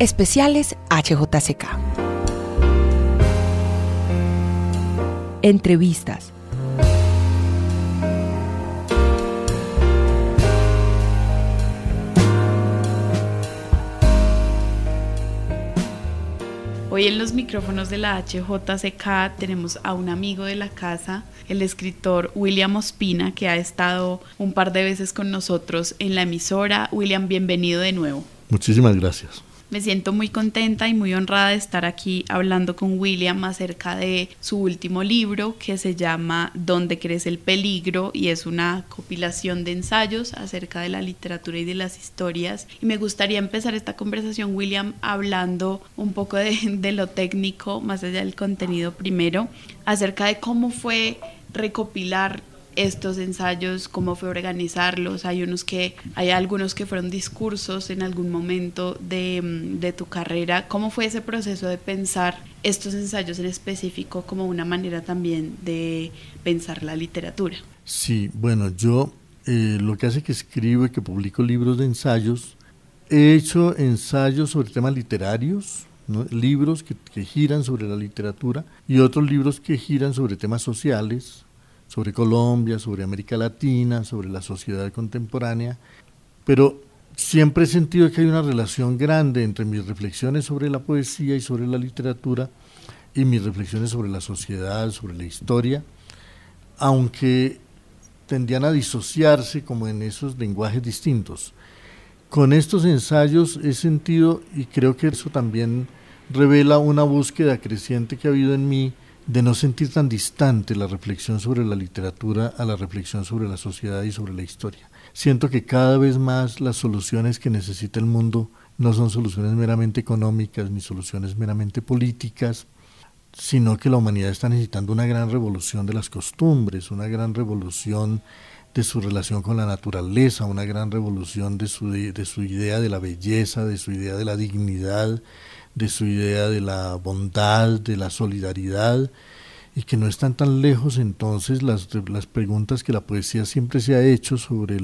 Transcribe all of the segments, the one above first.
Especiales HJCK. Entrevistas. Hoy en los micrófonos de la HJCK tenemos a un amigo de la casa, el escritor William Ospina, que ha estado un par de veces con nosotros en la emisora. William, bienvenido de nuevo. Muchísimas gracias. Me siento muy contenta y muy honrada de estar aquí hablando con William acerca de su último libro, que se llama ¿Dónde crece el peligro? Y es una compilación de ensayos acerca de la literatura y de las historias. Y me gustaría empezar esta conversación, William, hablando un poco de lo técnico, más allá del contenido primero, acerca de cómo fue recopilar estos ensayos, cómo fue organizarlos. Hay algunos que fueron discursos en algún momento de tu carrera. ¿Cómo fue ese proceso de pensar estos ensayos en específico como una manera también de pensar la literatura? Sí, bueno, yo lo que hace que escribo y que publico libros de ensayos, he hecho ensayos sobre temas literarios, ¿no? Libros que giran sobre la literatura y otros libros que giran sobre temas sociales, sobre Colombia, sobre América Latina, sobre la sociedad contemporánea, pero siempre he sentido que hay una relación grande entre mis reflexiones sobre la poesía y sobre la literatura y mis reflexiones sobre la sociedad, sobre la historia, aunque tendían a disociarse como en esos lenguajes distintos. Con estos ensayos he sentido, y creo que eso también revela una búsqueda creciente que ha habido en mí, de no sentir tan distante la reflexión sobre la literatura a la reflexión sobre la sociedad y sobre la historia. Siento que cada vez más las soluciones que necesita el mundo no son soluciones meramente económicas ni soluciones meramente políticas, sino que la humanidad está necesitando una gran revolución de las costumbres, una gran revolución de su relación con la naturaleza, una gran revolución de su idea de la belleza, de su idea de la dignidad, de su idea de la bondad, de la solidaridad, y que no están tan lejos entonces las preguntas que la poesía siempre se ha hecho sobre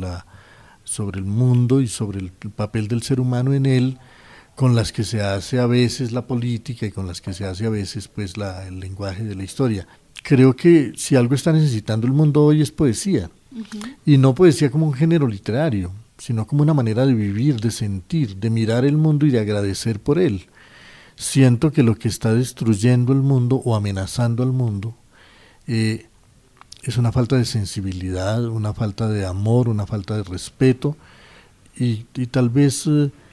el mundo y sobre el papel del ser humano en él, con las que se hace a veces la política y con las que se hace a veces pues el lenguaje de la historia. Creo que si algo está necesitando el mundo hoy es poesía, y no poesía como un género literario, sino como una manera de vivir, de sentir, de mirar el mundo y de agradecer por él. Siento que lo que está destruyendo el mundo o amenazando al mundo es una falta de sensibilidad, una falta de amor, una falta de respeto y tal vez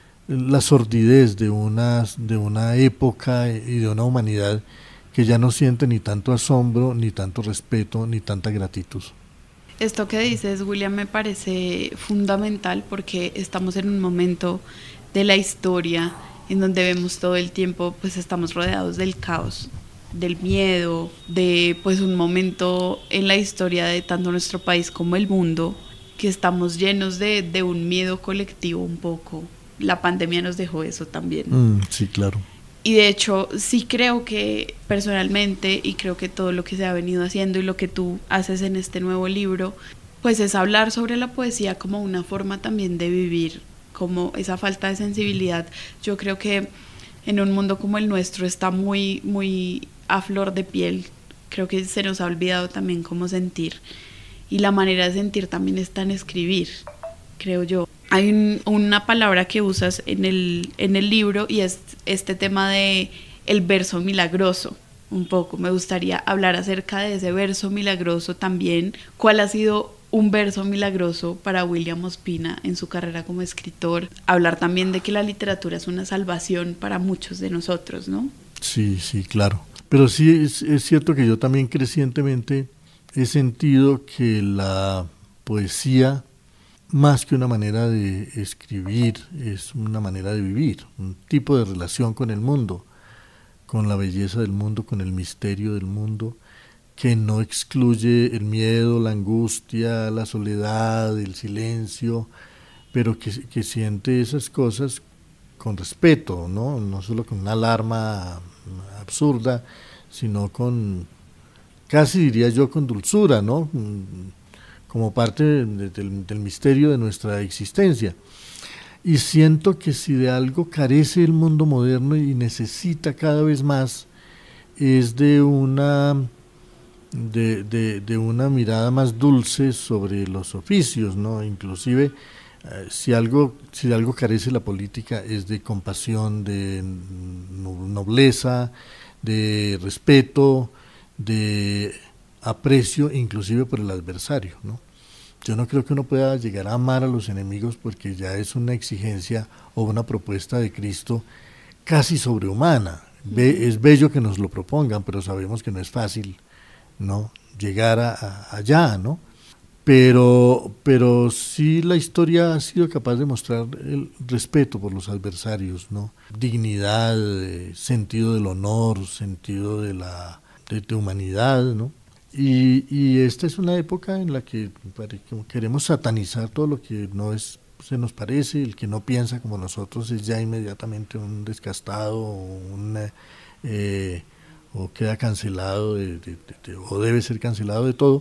la sordidez de una época y de una humanidad que ya no siente ni tanto asombro, ni tanto respeto, ni tanta gratitud. Esto que dices, William, me parece fundamental porque estamos en un momento de la historia en donde vemos todo el tiempo, pues estamos rodeados del caos, del miedo, de pues un momento en la historia de tanto nuestro país como el mundo, que estamos llenos de un miedo colectivo un poco. La pandemia nos dejó eso también. Sí, claro. Y de hecho, sí creo que personalmente, y creo que todo lo que se ha venido haciendo y lo que tú haces en este nuevo libro, pues es hablar sobre la poesía como una forma también de vivir, como esa falta de sensibilidad. Yo creo que en un mundo como el nuestro está muy, muy a flor de piel. Creo que se nos ha olvidado también cómo sentir. Y la manera de sentir también está en escribir, creo yo. Hay una palabra que usas en el libro y es este tema de el verso milagroso. Un poco me gustaría hablar acerca de ese verso milagroso también. ¿Cuál ha sido un verso milagroso para William Ospina en su carrera como escritor? Hablar también de que la literatura es una salvación para muchos de nosotros, ¿no? Sí, claro. Pero sí es cierto que yo también crecientemente he sentido que la poesía, más que una manera de escribir, es una manera de vivir, un tipo de relación con el mundo, con la belleza del mundo, con el misterio del mundo, que no excluye el miedo, la angustia, la soledad, el silencio, pero que siente esas cosas con respeto, no solo con una alarma absurda, sino con, casi diría yo, con dulzura, ¿no? Como parte del misterio de nuestra existencia. Y siento que si de algo carece el mundo moderno y necesita cada vez más, es de una mirada más dulce sobre los oficios, ¿no? Inclusive, si de algo carece la política es de compasión, de nobleza, de respeto, de aprecio, inclusive por el adversario, ¿no? Yo no creo que uno pueda llegar a amar a los enemigos porque ya es una exigencia o una propuesta de Cristo casi sobrehumana. Es bello que nos lo propongan, pero sabemos que no es fácil, ¿no? Llegar allá, ¿no? Pero sí la historia ha sido capaz de mostrar el respeto por los adversarios, ¿no? Dignidad, sentido del honor, sentido de humanidad, ¿no? Y esta es una época en la que queremos satanizar todo lo que no es, se nos parece. El que no piensa como nosotros es ya inmediatamente un descastado o queda cancelado o debe ser cancelado de todo.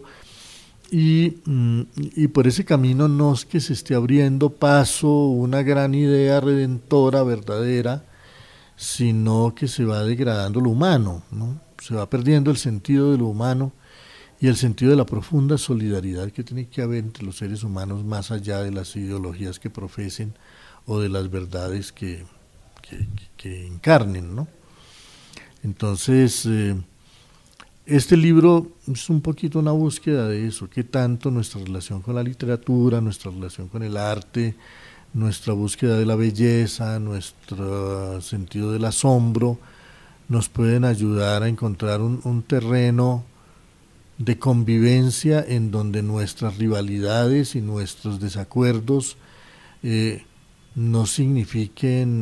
Y por ese camino no es que se esté abriendo paso una gran idea redentora, verdadera, sino que se va degradando lo humano, ¿no? Se va perdiendo el sentido de lo humano y el sentido de la profunda solidaridad que tiene que haber entre los seres humanos más allá de las ideologías que profesen o de las verdades que encarnen, ¿no? Entonces, este libro es un poquito una búsqueda de eso, qué tanto nuestra relación con la literatura, nuestra relación con el arte, nuestra búsqueda de la belleza, nuestro sentido del asombro, nos pueden ayudar a encontrar un terreno de convivencia en donde nuestras rivalidades y nuestros desacuerdos no signifiquen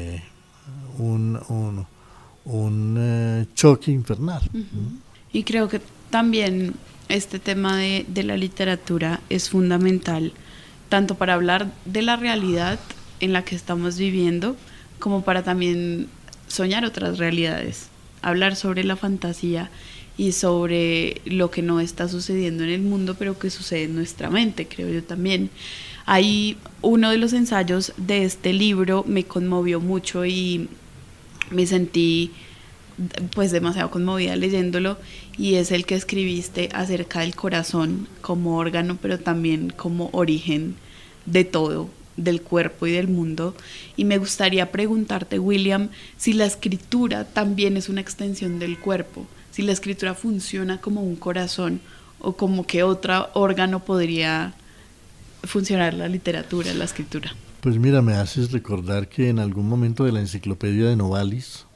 un choque infernal. Uh-huh. Y creo que también este tema de la literatura es fundamental tanto para hablar de la realidad en la que estamos viviendo como para también soñar otras realidades, hablar sobre la fantasía y sobre lo que no está sucediendo en el mundo, pero que sucede en nuestra mente, creo yo también. Ahí uno de los ensayos de este libro me conmovió mucho y me sentí pues demasiado conmovida leyéndolo, y es el que escribiste acerca del corazón como órgano, pero también como origen de todo, del cuerpo y del mundo. Y me gustaría preguntarte, William, si la escritura también es una extensión del cuerpo, si la escritura funciona como un corazón o como que otro órgano podría funcionar la literatura, la escritura. Pues mira, me haces recordar que en algún momento de la enciclopedia de Novalis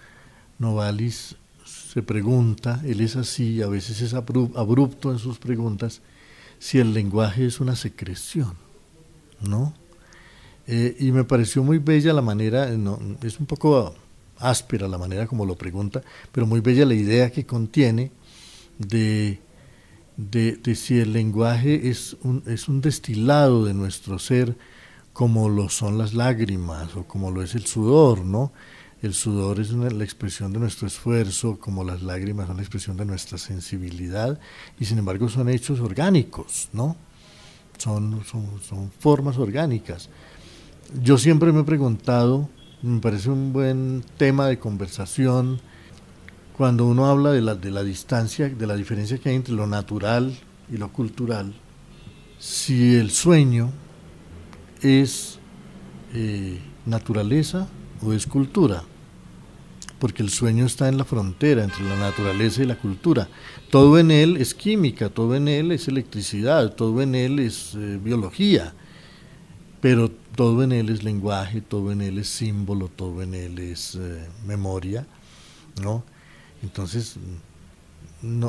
se pregunta, él es así, a veces es abrupto en sus preguntas, si el lenguaje es una secreción, ¿no? Y me pareció muy bella la manera, no, es un poco áspera la manera como lo pregunta, pero muy bella la idea que contiene de si el lenguaje es un destilado de nuestro ser, como lo son las lágrimas o como lo es el sudor, ¿no? El sudor es la expresión de nuestro esfuerzo, como las lágrimas son la expresión de nuestra sensibilidad, y sin embargo son hechos orgánicos, ¿no? Son formas orgánicas. Yo siempre me he preguntado, me parece un buen tema de conversación, cuando uno habla de la distancia, de la diferencia que hay entre lo natural y lo cultural, si el sueño es naturaleza o es cultura, porque el sueño está en la frontera entre la naturaleza y la cultura. Todo en él es química, todo en él es electricidad, todo en él es biología, pero todo en él es lenguaje, todo en él es símbolo, todo en él es memoria, ¿no? Entonces, no,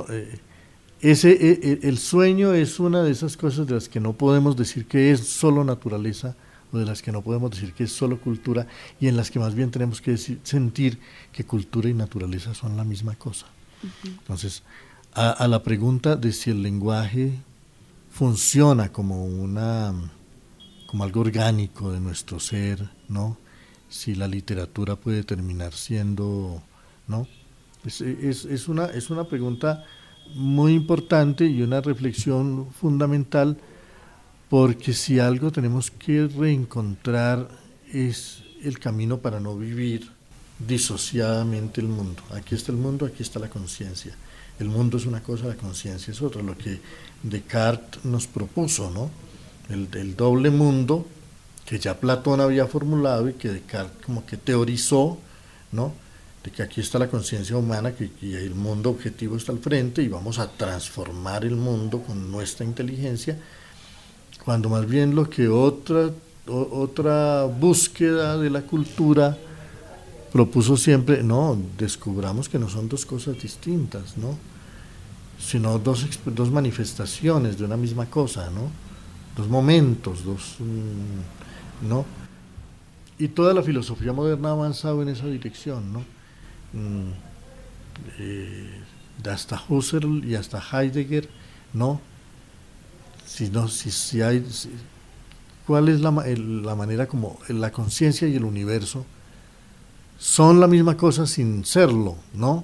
el sueño es una de esas cosas de las que no podemos decir que es solo naturaleza, o de las que no podemos decir que es solo cultura, y en las que más bien tenemos que sentir que cultura y naturaleza son la misma cosa. Uh-huh. Entonces, a la pregunta de si el lenguaje funciona como algo orgánico de nuestro ser, ¿no? Si la literatura puede terminar siendo, ¿no? Es una pregunta muy importante y una reflexión fundamental, porque si algo tenemos que reencontrar es el camino para no vivir disociadamente el mundo. Aquí está el mundo, aquí está la conciencia. El mundo es una cosa, la conciencia es otra, lo que Descartes nos propuso, ¿no? El doble mundo que ya Platón había formulado y que Descartes como que teorizó, ¿no? De que aquí está la conciencia humana y el mundo objetivo está al frente y vamos a transformar el mundo con nuestra inteligencia, cuando más bien lo que otra búsqueda de la cultura propuso siempre, no, descubramos que no son dos cosas distintas, ¿no? Sino dos manifestaciones de una misma cosa, ¿no? Dos momentos, ¿no? Y toda la filosofía moderna ha avanzado en esa dirección, ¿no? Hasta Husserl y hasta Heidegger, ¿no? ¿Cuál es la manera como la conciencia y el universo son la misma cosa sin serlo, ¿no?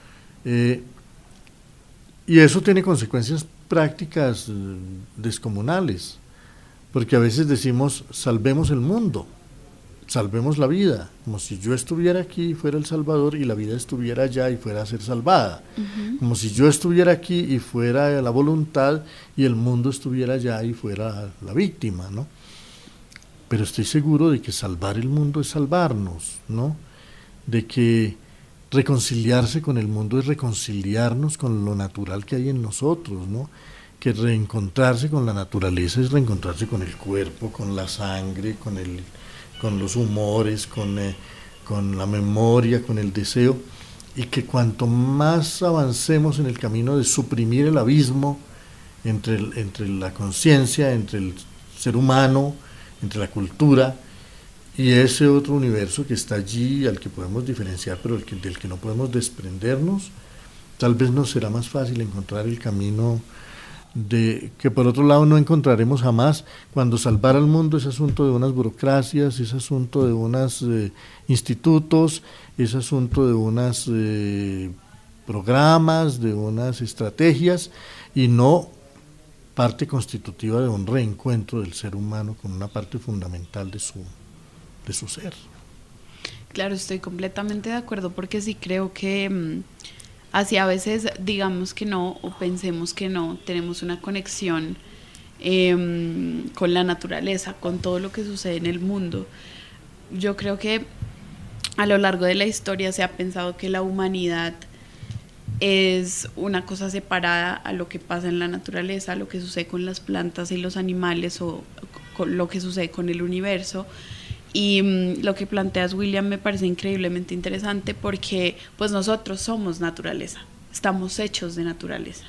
Y eso tiene consecuencias prácticas descomunales, porque a veces decimos, salvemos el mundo, salvemos la vida, como si yo estuviera aquí y fuera el salvador y la vida estuviera allá y fuera a ser salvada, como si yo estuviera aquí y fuera la voluntad y el mundo estuviera allá y fuera la víctima, ¿no? Pero estoy seguro de que salvar el mundo es salvarnos, ¿no? De que reconciliarse con el mundo es reconciliarnos con lo natural que hay en nosotros, ¿no? Que reencontrarse con la naturaleza es reencontrarse con el cuerpo, con la sangre, con los humores, con la memoria, con el deseo, y que cuanto más avancemos en el camino de suprimir el abismo entre la conciencia, entre el ser humano, entre la cultura y ese otro universo que está allí, al que podemos diferenciar, pero del que no podemos desprendernos, tal vez nos será más fácil encontrar el camino que por otro lado no encontraremos jamás. Cuando salvar al mundo es asunto de unas burocracias, es asunto de unos institutos, es asunto de unos programas, de unas estrategias, y no parte constitutiva de un reencuentro del ser humano con una parte fundamental de su ser. Claro, estoy completamente de acuerdo, porque sí creo que así a veces digamos que no o pensemos que no, tenemos una conexión con la naturaleza, con todo lo que sucede en el mundo. Yo creo que a lo largo de la historia se ha pensado que la humanidad es una cosa separada a lo que pasa en la naturaleza, a lo que sucede con las plantas y los animales o con lo que sucede con el universo. Y lo que planteas, William, me parece increíblemente interesante, porque pues nosotros somos naturaleza, estamos hechos de naturaleza.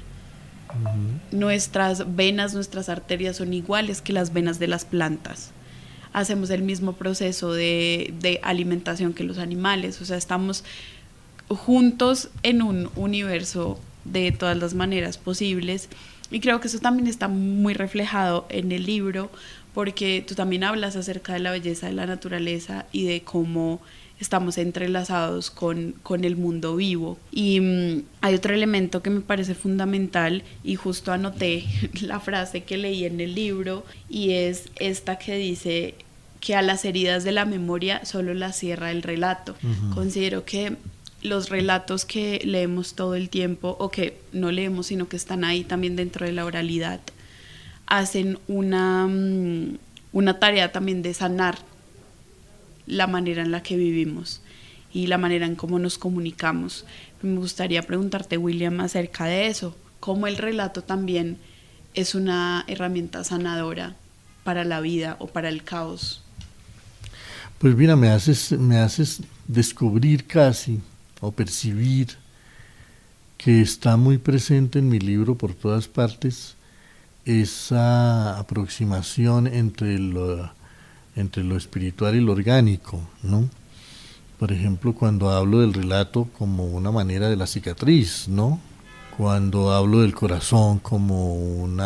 Nuestras venas, nuestras arterias son iguales que las venas de las plantas. Hacemos el mismo proceso de alimentación que los animales, o sea, estamos juntos en un universo de todas las maneras posibles, y creo que eso también está muy reflejado en el libro, porque tú también hablas acerca de la belleza de la naturaleza y de cómo estamos entrelazados con el mundo vivo. Y hay otro elemento que me parece fundamental, y justo anoté la frase que leí en el libro, y es esta que dice que a las heridas de la memoria solo las cierra el relato. Considero que los relatos que leemos todo el tiempo, o que no leemos sino que están ahí también dentro de la oralidad, hacen una tarea también de sanar la manera en la que vivimos y la manera en cómo nos comunicamos. Me gustaría preguntarte, William, acerca de eso, cómo el relato también es una herramienta sanadora para la vida o para el caos. Pues mira, me haces descubrir casi o percibir que está muy presente en mi libro por todas partes esa aproximación entre lo espiritual y lo orgánico, ¿no? Por ejemplo, cuando hablo del relato como una manera de la cicatriz, ¿no? Cuando hablo del corazón como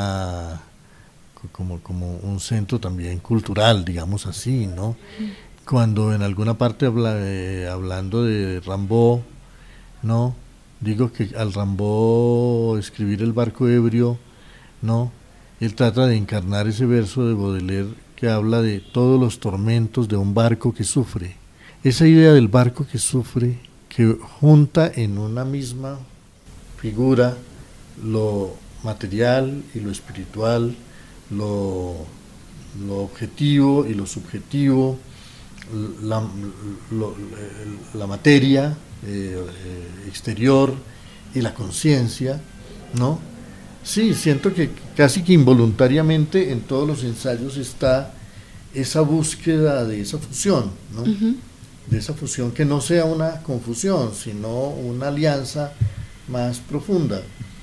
un centro también cultural, digamos así, ¿no? Cuando en alguna parte hablando de Rimbaud, ¿no? Digo que al Rimbaud escribir El barco ebrio, ¿no? él trata de encarnar ese verso de Baudelaire que habla de todos los tormentos de un barco que sufre. Esa idea del barco que sufre, que junta en una misma figura lo material y lo espiritual, lo objetivo y lo subjetivo, la materia exterior y la conciencia, ¿no? Sí, siento que casi que involuntariamente en todos los ensayos está esa búsqueda de esa fusión, ¿no? De esa fusión que no sea una confusión, sino una alianza más profunda.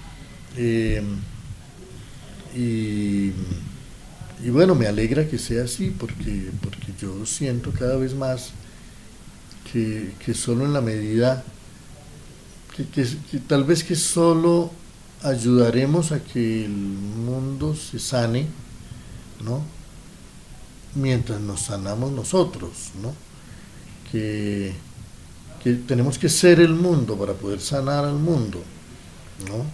Y bueno, me alegra que sea así, porque yo siento cada vez más que solo en la medida que tal vez que solo ayudaremos a que el mundo se sane, ¿no? Mientras nos sanamos nosotros, ¿no? Que tenemos que ser el mundo para poder sanar al mundo, ¿no?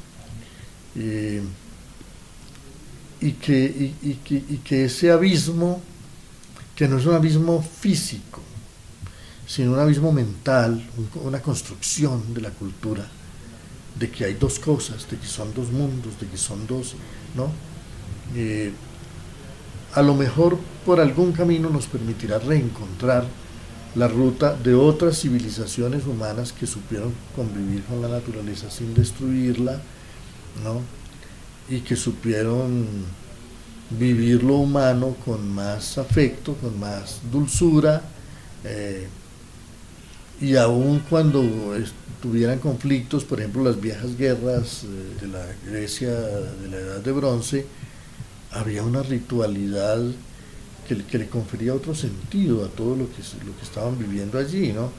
Y que ese abismo, que no es un abismo físico, sino un abismo mental, una construcción de la cultura, de que hay dos cosas, de que son dos mundos, de que son dos, ¿no? A lo mejor por algún camino nos permitirá reencontrar la ruta de otras civilizaciones humanas que supieron convivir con la naturaleza sin destruirla, ¿no? Y que supieron vivir lo humano con más afecto, con más dulzura, y aun cuando tuvieran conflictos, por ejemplo las viejas guerras de la Grecia de la Edad de Bronce, había una ritualidad que le confería otro sentido a todo lo que estaban viviendo allí, ¿no?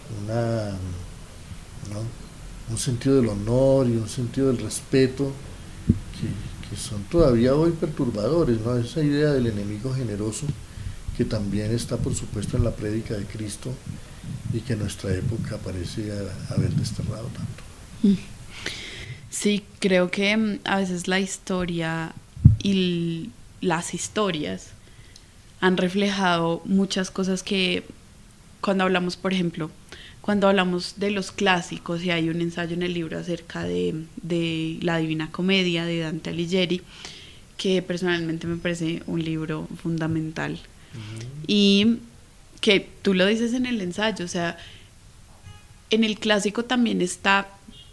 Un sentido del honor y un sentido del respeto que son todavía hoy perturbadores, ¿no? Esa idea del enemigo generoso que también está por supuesto en la prédica de Cristo y que en nuestra época parece haber desterrado tanto. Sí, creo que a veces la historia y las historias han reflejado muchas cosas que cuando hablamos, por ejemplo, cuando hablamos de los clásicos, y hay un ensayo en el libro acerca de la Divina Comedia de Dante Alighieri, que personalmente me parece un libro fundamental. Y que tú lo dices en el ensayo, o sea, en el clásico también está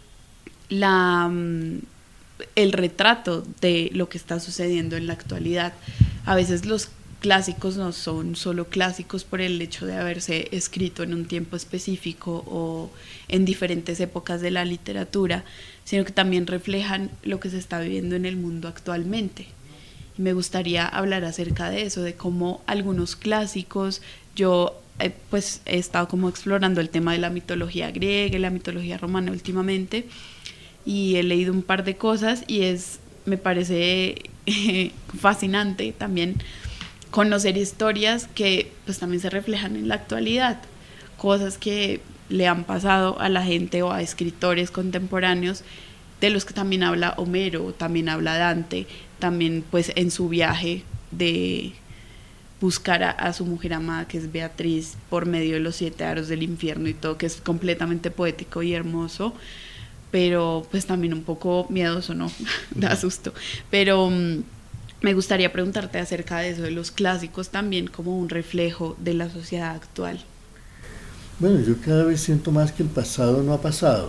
el retrato de lo que está sucediendo en la actualidad. A veces los clásicos no son solo clásicos por el hecho de haberse escrito en un tiempo específico o en diferentes épocas de la literatura, sino que también reflejan lo que se está viviendo en el mundo actualmente. Y me gustaría hablar acerca de eso, de cómo algunos clásicos, yo pues he estado como explorando el tema de la mitología griega y la mitología romana últimamente, y he leído un par de cosas y me parece fascinante también conocer historias que pues también se reflejan en la actualidad, cosas que le han pasado a la gente o a escritores contemporáneos, de los que también habla Homero, también habla Dante, también pues en su viaje de buscar a su mujer amada, que es Beatriz, por medio de los 7 aros del infierno y todo, que es completamente poético y hermoso, pero pues también un poco miedoso, ¿no? Da susto, pero me gustaría preguntarte acerca de eso, de los clásicos también como un reflejo de la sociedad actual. Bueno, yo cada vez siento más que el pasado no ha pasado,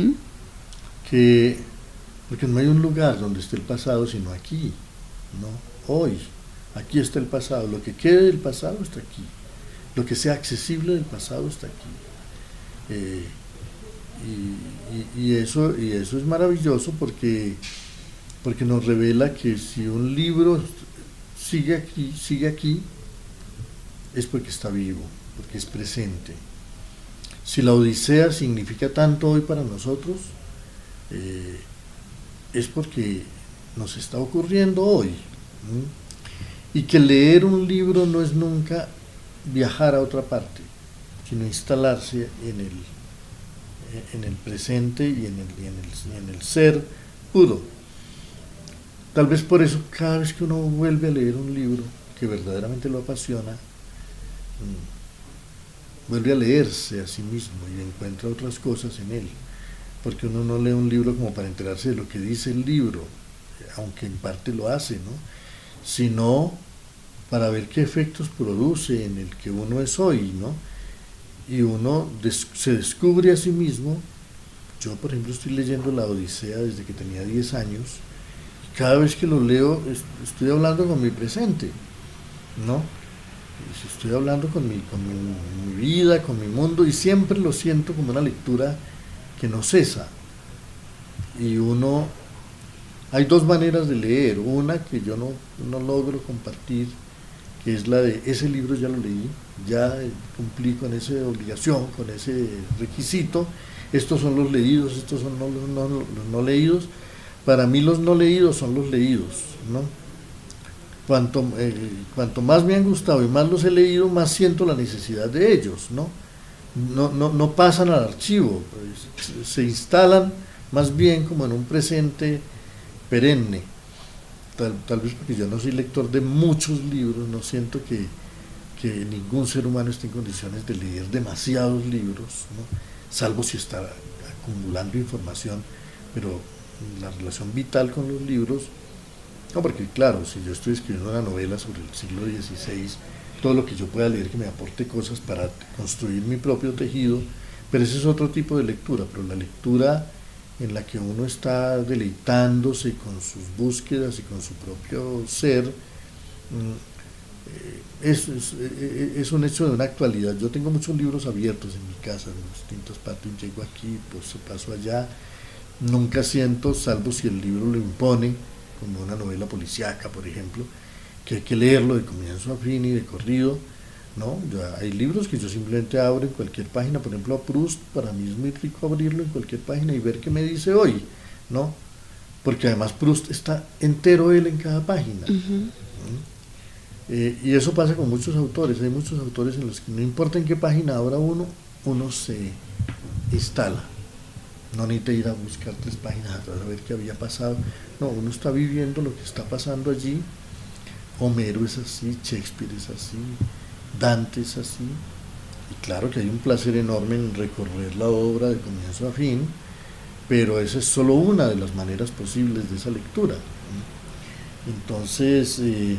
porque no hay un lugar donde esté el pasado sino aquí, ¿no? Hoy, aquí está el pasado, lo que quede del pasado está aquí, lo que sea accesible del pasado está aquí. Y eso es maravilloso porque nos revela que si un libro sigue aquí, es porque está vivo, porque es presente. Si la Odisea significa tanto hoy para nosotros, es porque nos está ocurriendo hoy. Y que leer un libro no es nunca viajar a otra parte, sino instalarse en el presente y en el ser puro. Tal vez por eso cada vez que uno vuelve a leer un libro que verdaderamente lo apasiona, vuelve a leerse a sí mismo y encuentra otras cosas en él. Porque uno no lee un libro como para enterarse de lo que dice el libro, aunque en parte lo hace, ¿no? Sino para ver qué efectos produce en el que uno es hoy, ¿no? Y uno se descubre a sí mismo. Yo, por ejemplo, estoy leyendo la Odisea desde que tenía 10 años. Cada vez que lo leo, estoy hablando con mi presente, ¿no? Estoy hablando con mi vida, con mi mundo, y siempre lo siento como una lectura que no cesa. Y hay dos maneras de leer. Una que yo no logro compartir, que es la de ese libro ya lo leí, ya cumplí con esa obligación, con ese requisito, estos son los leídos, estos son los no leídos. Para mí los no leídos son los leídos, ¿no? Cuanto más me han gustado y más los he leído, más siento la necesidad de ellos, ¿no? No pasan al archivo, pues, se instalan más bien como en un presente perenne. Tal vez porque yo no soy lector de muchos libros, no siento que ningún ser humano esté en condiciones de leer demasiados libros, ¿no? Salvo si está acumulando información, pero la relación vital con los libros, no, porque claro, si yo estoy escribiendo una novela sobre el siglo XVI, todo lo que yo pueda leer que me aporte cosas para construir mi propio tejido, pero ese es otro tipo de lectura, pero la lectura en la que uno está deleitándose con sus búsquedas y con su propio ser, es un hecho de una actualidad. Yo tengo muchos libros abiertos en mi casa, en distintas partes, llego aquí, pues paso allá, nunca siento, salvo si el libro lo impone, como una novela policíaca, por ejemplo, que hay que leerlo de comienzo a fin y de corrido, ¿no? Hay libros que yo simplemente abro en cualquier página, por ejemplo a Proust, para mí es muy rico abrirlo en cualquier página y ver qué me dice hoy, ¿no? Porque además Proust está entero él en cada página. Y eso pasa con muchos autores, hay muchos autores en los que no importa en qué página abra uno se instala. No necesita ir a buscar 3 páginas atrás a ver qué había pasado. No, uno está viviendo lo que está pasando allí. Homero es así, Shakespeare es así, Dante es así. Y claro que hay un placer enorme en recorrer la obra de comienzo a fin, pero esa es solo una de las maneras posibles de esa lectura. Entonces,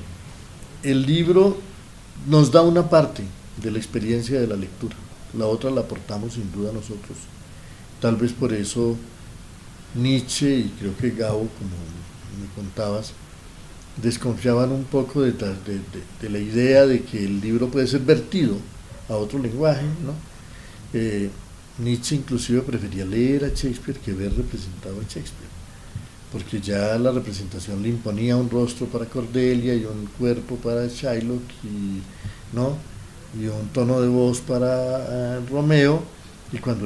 el libro nos da una parte de la experiencia de la lectura, la otra la aportamos sin duda nosotros. Tal vez por eso Nietzsche y creo que Gabo, como me contabas, desconfiaban un poco de la idea de que el libro puede ser vertido a otro lenguaje, ¿no? Nietzsche inclusive prefería leer a Shakespeare que ver representado a Shakespeare, porque ya la representación le imponía un rostro para Cordelia y un cuerpo para Shylock, ¿no? Y un tono de voz para Romeo. Y cuando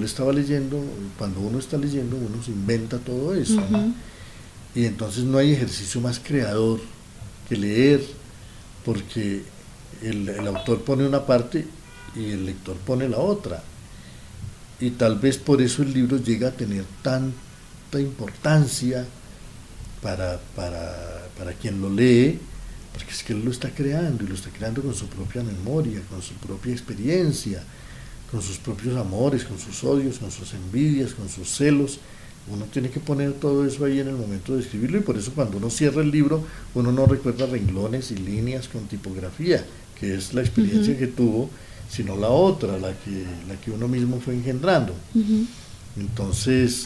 uno está leyendo, uno se inventa todo eso, ¿no? Y entonces no hay ejercicio más creador que leer, porque el autor pone una parte y el lector pone la otra. Y tal vez por eso el libro llega a tener tanta importancia para quien lo lee, porque es que él lo está creando, y lo está creando con su propia memoria, con su propia experiencia, con sus propios amores, con sus odios, con sus envidias, con sus celos. Uno tiene que poner todo eso ahí en el momento de escribirlo, y por eso cuando uno cierra el libro, uno no recuerda renglones y líneas con tipografía, que es la experiencia que tuvo, sino la otra, la que uno mismo fue engendrando. Entonces,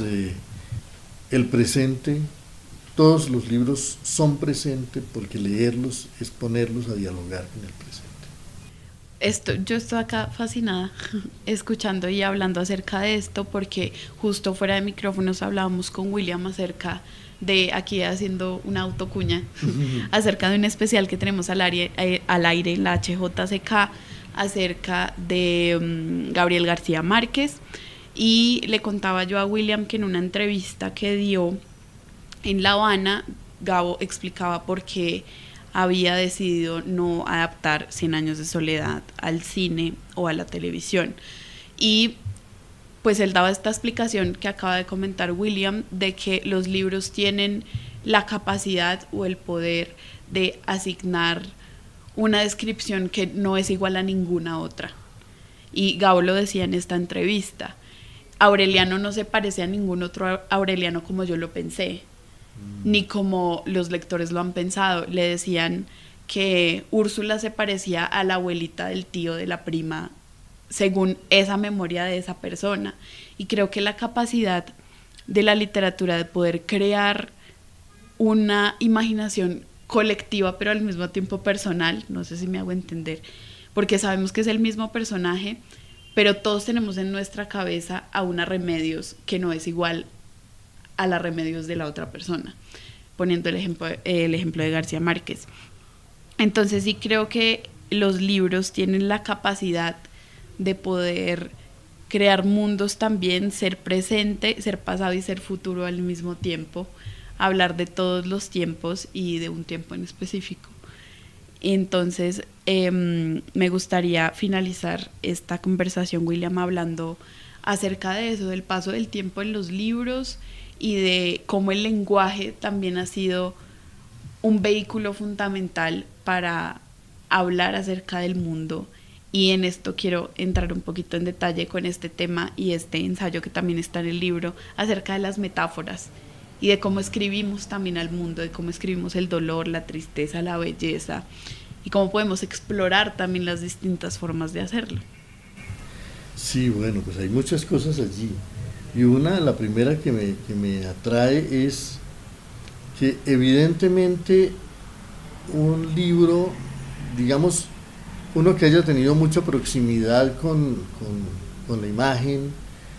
el presente, todos los libros son presente, porque leerlos es ponerlos a dialogar con el presente. Yo estoy acá fascinada escuchando y hablando acerca de esto, porque justo fuera de micrófonos hablábamos con William acerca de, aquí haciendo una autocuña, acerca de un especial que tenemos al aire en la HJCK acerca de Gabriel García Márquez, y le contaba yo a William que en una entrevista que dio en La Habana, Gabo explicaba por qué había decidido no adaptar 100 años de soledad al cine o a la televisión. Y pues él daba esta explicación que acaba de comentar William, de que los libros tienen la capacidad o el poder de asignar una descripción que no es igual a ninguna otra. Y Gabo lo decía en esta entrevista, Aureliano no se parece a ningún otro Aureliano como yo lo pensé, ni como los lectores lo han pensado. Le decían que Úrsula se parecía a la abuelita del tío de la prima, según esa memoria de esa persona. Y creo que la capacidad de la literatura de poder crear una imaginación colectiva, pero al mismo tiempo personal, no sé si me hago entender, porque sabemos que es el mismo personaje, pero todos tenemos en nuestra cabeza a una Remedios que no es igual a la Remedios de la otra persona, poniendo el ejemplo de García Márquez. Entonces sí creo que los libros tienen la capacidad de poder crear mundos también, ser presente, ser pasado y ser futuro al mismo tiempo, hablar de todos los tiempos y de un tiempo en específico. Entonces, me gustaría finalizar esta conversación, William, hablando acerca de eso, del paso del tiempo en los libros y de cómo el lenguaje también ha sido un vehículo fundamental para hablar acerca del mundo. Y en esto quiero entrar un poquito en detalle con este tema y este ensayo que también está en el libro, acerca de las metáforas y de cómo escribimos también al mundo, de cómo escribimos el dolor, la tristeza, la belleza, y cómo podemos explorar también las distintas formas de hacerlo. Sí, bueno, pues hay muchas cosas allí. Y la primera que me atrae es que evidentemente un libro, digamos, uno que haya tenido mucha proximidad con la imagen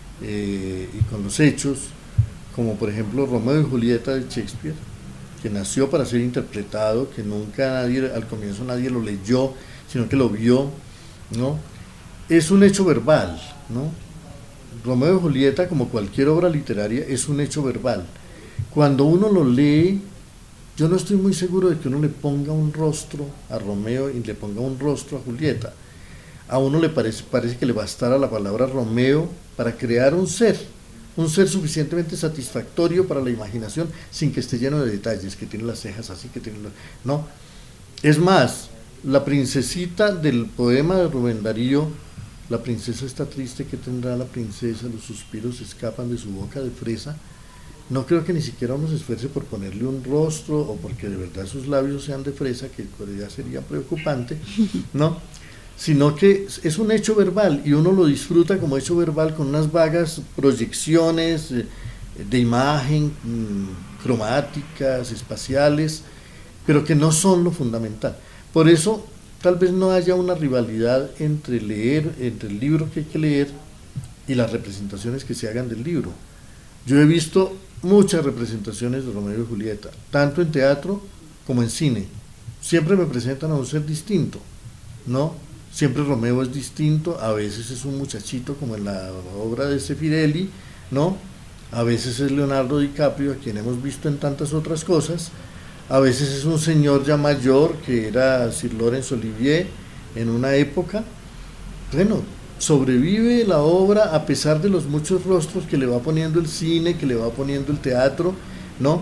y con los hechos, como por ejemplo Romeo y Julieta de Shakespeare, que nació para ser interpretado, que nunca al comienzo nadie lo leyó, sino que lo vio, ¿no? Es un hecho verbal, ¿no? Romeo y Julieta, como cualquier obra literaria, es un hecho verbal. Cuando uno lo lee, yo no estoy muy seguro de que uno le ponga un rostro a Romeo y le ponga un rostro a Julieta. A uno le parece que le bastara la palabra Romeo para crear un ser suficientemente satisfactorio para la imaginación, sin que esté lleno de detalles, que tiene las cejas así, que tiene no. Es más, la princesita del poema de Rubén Darío, la princesa está triste, ¿qué tendrá la princesa? Los suspiros escapan de su boca de fresa. No creo que ni siquiera uno se esfuerce por ponerle un rostro o porque de verdad sus labios sean de fresa, que ya sería preocupante, ¿no? Sino que es un hecho verbal y uno lo disfruta como hecho verbal con unas vagas proyecciones de imagen, cromáticas, espaciales, pero que no son lo fundamental. Por eso tal vez no haya una rivalidad entre el libro que hay que leer y las representaciones que se hagan del libro. Yo he visto muchas representaciones de Romeo y Julieta, tanto en teatro como en cine. Siempre me presentan a un ser distinto, ¿no? Siempre Romeo es distinto, a veces es un muchachito como en la obra de Zeffirelli, ¿no? A veces es Leonardo DiCaprio, a quien hemos visto en tantas otras cosas, a veces es un señor ya mayor que era Sir Laurence Olivier en una época. Bueno, sobrevive la obra a pesar de los muchos rostros que le va poniendo el cine, que le va poniendo el teatro, ¿no?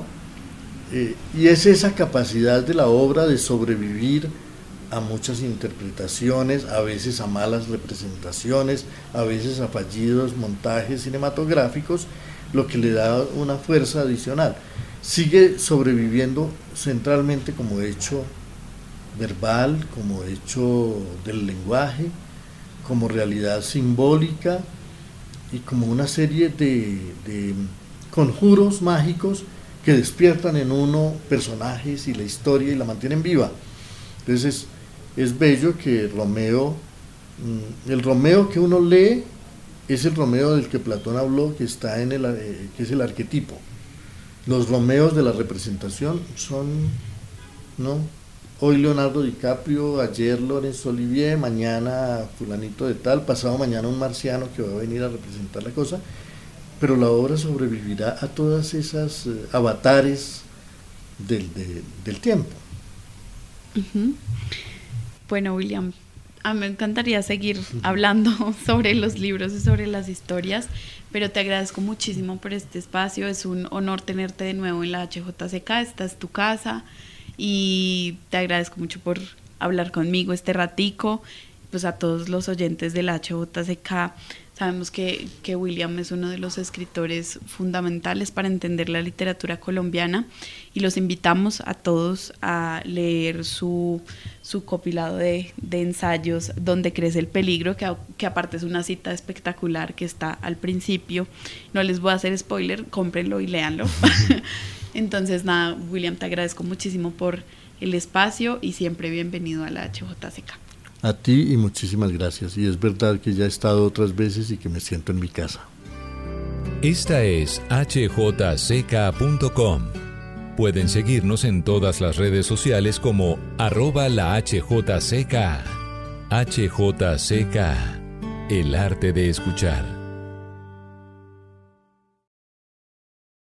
Y es esa capacidad de la obra de sobrevivir a muchas interpretaciones, a veces a malas representaciones, a veces a fallidos montajes cinematográficos, lo que le da una fuerza adicional. Sigue sobreviviendo centralmente como hecho verbal, como hecho del lenguaje, como realidad simbólica y como una serie de conjuros mágicos que despiertan en uno personajes y la historia y la mantienen viva. Entonces es bello que Romeo, el Romeo que uno lee es el Romeo del que Platón habló, que está que es el arquetipo. Los Romeos de la representación son, ¿no? Hoy Leonardo DiCaprio, ayer Laurence Olivier, mañana fulanito de tal, pasado mañana un marciano que va a venir a representar la cosa, pero la obra sobrevivirá a todas esas avatares del tiempo. Bueno, William, A mí me encantaría seguir hablando sobre los libros y sobre las historias, pero te agradezco muchísimo por este espacio. Es un honor tenerte de nuevo en la HJCK. Esta es tu casa y te agradezco mucho por hablar conmigo este ratico. Pues a todos los oyentes de la HJCK, sabemos que William es uno de los escritores fundamentales para entender la literatura colombiana y los invitamos a todos a leer su compilado de ensayos Donde crece el peligro, que aparte es una cita espectacular que está al principio. No les voy a hacer spoiler, cómprenlo y léanlo. Entonces nada, William, te agradezco muchísimo por el espacio y siempre bienvenido a la HJCK. A ti y muchísimas gracias. Y es verdad que ya he estado otras veces y que me siento en mi casa. Esta es hjck.com. Pueden seguirnos en todas las redes sociales como @lahjck. HJCK, el arte de escuchar.